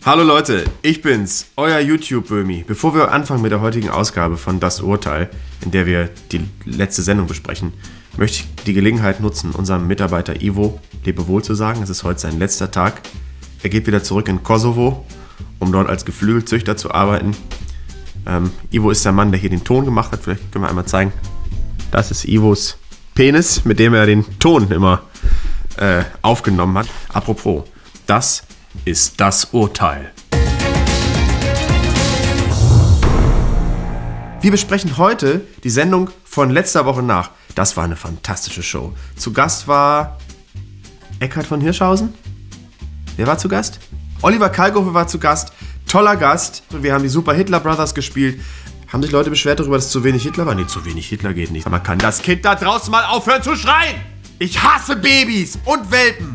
Hallo Leute, ich bin's, euer YouTube-Böhmi. Bevor wir anfangen mit der heutigen Ausgabe von Das Urteil, in der wir die letzte Sendung besprechen, möchte ich die Gelegenheit nutzen, unserem Mitarbeiter Ivo Lebewohl zu sagen. Es ist heute sein letzter Tag. Er geht wieder zurück in Kosovo, um dort als Geflügelzüchter zu arbeiten. Ivo ist der Mann, der hier den Ton gemacht hat. Vielleicht können wir einmal zeigen. Das ist Ivos Penis, mit dem er den Ton immer aufgenommen hat. Apropos, das ist das Urteil. Wir besprechen heute die Sendung von letzter Woche nach. Das war eine fantastische Show. Zu Gast war Eckhard von Hirschhausen. Wer war zu Gast? Oliver Kalkofe war zu Gast. Toller Gast. Wir haben die Super Hitler Brothers gespielt. Haben sich Leute beschwert darüber, dass zu wenig Hitler war? Nee, zu wenig Hitler geht nicht. Man kann das Kind da draußen mal aufhören zu schreien. Ich hasse Babys und Welpen.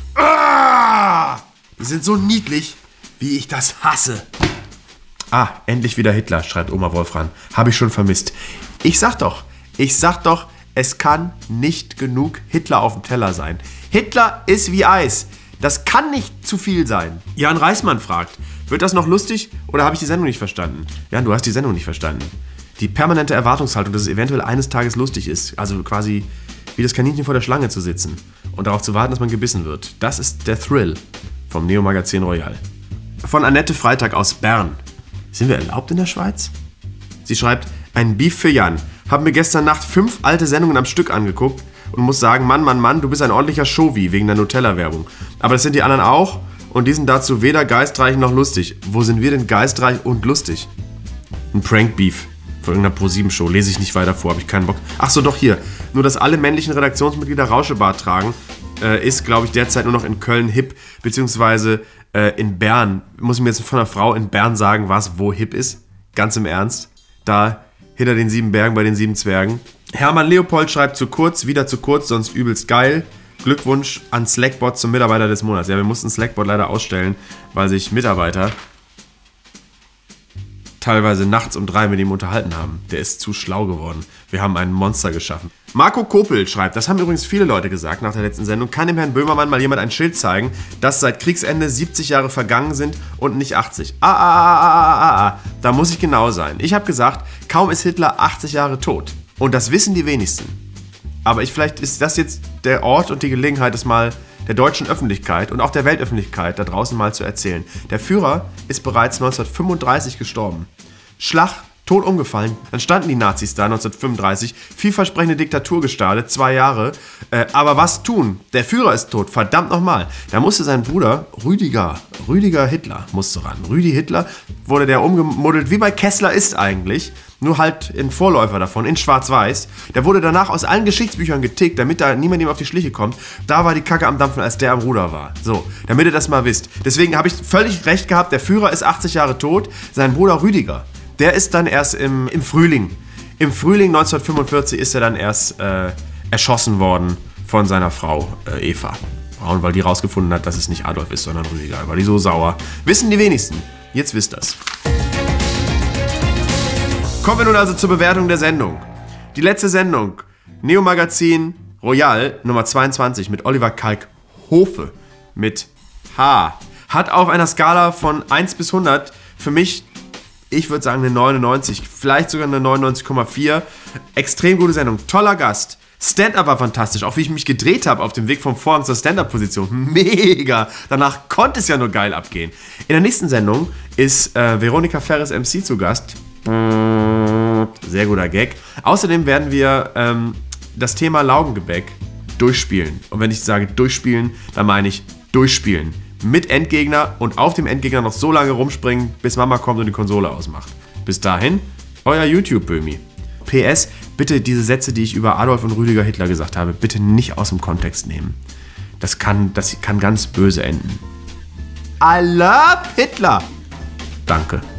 Die sind so niedlich, wie ich das hasse. Ah, endlich wieder Hitler, schreibt Oma Wolfram. Habe ich schon vermisst. Ich sag doch, es kann nicht genug Hitler auf dem Teller sein. Hitler ist wie Eis. Das kann nicht zu viel sein. Jan Reismann fragt, wird das noch lustig oder habe ich die Sendung nicht verstanden? Jan, du hast die Sendung nicht verstanden. Die permanente Erwartungshaltung, dass es eventuell eines Tages lustig ist, also quasi wie das Kaninchen vor der Schlange zu sitzen und darauf zu warten, dass man gebissen wird. Das ist der Thrill vom Neo-Magazin Royal. Von Annette Freitag aus Bern. Sind wir erlaubt in der Schweiz? Sie schreibt, ein Beef für Jan. Haben mir gestern Nacht 5 alte Sendungen am Stück angeguckt und muss sagen, Mann, du bist ein ordentlicher Showy wegen der Nutella-Werbung. Aber das sind die anderen auch und die sind dazu weder geistreich noch lustig. Wo sind wir denn geistreich und lustig? Ein Prank-Beef von irgendeiner Pro7-Show. Lese ich nicht weiter vor, habe ich keinen Bock. Ach so, doch hier. Nur, dass alle männlichen Redaktionsmitglieder Rauschebart tragen, ist, glaube ich, derzeit nur noch in Köln hip, beziehungsweise in Bern. Muss ich mir jetzt von einer Frau in Bern sagen, was wo hip ist? Ganz im Ernst. Da hinter den 7 Bergen bei den 7 Zwergen. Hermann Leopold schreibt zu kurz, wieder zu kurz, sonst übelst geil. Glückwunsch an Slackbot zum Mitarbeiter des Monats. Ja, wir mussten Slackbot leider ausstellen, weil sich Mitarbeiter teilweise nachts um 3 mit ihm unterhalten haben. Der ist zu schlau geworden. Wir haben ein Monster geschaffen. Marco Kopel schreibt, das haben übrigens viele Leute gesagt nach der letzten Sendung, kann dem Herrn Böhmermann mal jemand ein Schild zeigen, dass seit Kriegsende 70 Jahre vergangen sind und nicht 80. Da muss ich genau sein. Ich habe gesagt, kaum ist Hitler 80 Jahre tot. Und das wissen die wenigsten. Aber vielleicht ist das jetzt der Ort und die Gelegenheit, das mal der deutschen Öffentlichkeit und auch der Weltöffentlichkeit da draußen mal zu erzählen. Der Führer ist bereits 1935 gestorben. Schlag, tot umgefallen. Dann standen die Nazis da 1935, vielversprechende Diktatur gestartet, 2 Jahre. Aber was tun? Der Führer ist tot, verdammt nochmal. Da musste sein Bruder Rüdiger Hitler musste ran. Rüdi Hitler wurde der umgemuddelt, wie bei Kessler ist eigentlich. Nur halt in Vorläufer davon, in Schwarz-Weiß. Der wurde danach aus allen Geschichtsbüchern getickt, damit da niemand ihm auf die Schliche kommt. Da war die Kacke am Dampfen, als der am Ruder war. So, damit ihr das mal wisst. Deswegen habe ich völlig recht gehabt, der Führer ist 80 Jahre tot. Sein Bruder Rüdiger, der ist dann erst im Frühling. Im Frühling 1945 ist er dann erst erschossen worden von seiner Frau Eva Braun, weil die rausgefunden hat, dass es nicht Adolf ist, sondern Rüdiger. War die so sauer. Wissen die wenigsten. Jetzt wisst das. Kommen wir nun also zur Bewertung der Sendung. Die letzte Sendung, Neo-Magazin Royal Nummer 22 mit Oliver Kalkofe mit H. Hat auf einer Skala von 1 bis 100 für mich, ich würde sagen eine 99, vielleicht sogar eine 99,4. Extrem gute Sendung, toller Gast. Stand-up war fantastisch, auch wie ich mich gedreht habe auf dem Weg vom Vorhang zur Stand-up-Position. Mega! Danach konnte es ja nur geil abgehen. In der nächsten Sendung ist Veronika Ferres MC zu Gast. Sehr guter Gag. Außerdem werden wir das Thema Laugengebäck durchspielen. Und wenn ich sage durchspielen, dann meine ich durchspielen. Mit Endgegner und auf dem Endgegner noch so lange rumspringen, bis Mama kommt und die Konsole ausmacht. Bis dahin, euer YouTube-Böhmi. PS, bitte diese Sätze, die ich über Adolf und Rüdiger Hitler gesagt habe, bitte nicht aus dem Kontext nehmen. Das kann ganz böse enden. I love Hitler! Danke.